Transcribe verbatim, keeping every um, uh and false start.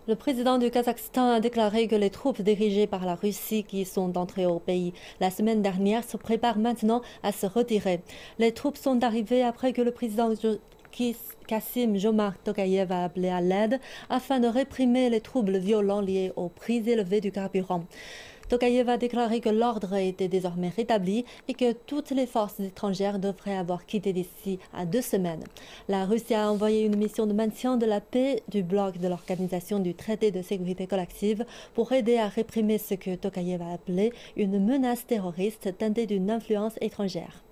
Le président du Kazakhstan a déclaré que les troupes dirigées par la Russie qui sont entrées au pays la semaine dernière se préparent maintenant à se retirer. Les troupes sont arrivées après que le président Jo- Kis- Kassim-Jomart Tokayev a appelé à l'aide afin de réprimer les troubles violents liés au prix élevé du carburant. Tokayev a déclaré que l'ordre était désormais rétabli et que toutes les forces étrangères devraient avoir quitté d'ici à deux semaines. La Russie a envoyé une mission de maintien de la paix du bloc de l'Organisation du traité de sécurité collective pour aider à réprimer ce que Tokayev a appelé une menace terroriste teintée d'une influence étrangère.